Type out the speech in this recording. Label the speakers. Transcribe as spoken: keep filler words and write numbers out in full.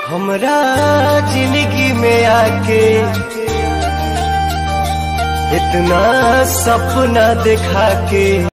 Speaker 1: हमरा जिंदगी में आके इतना सपना दिखा के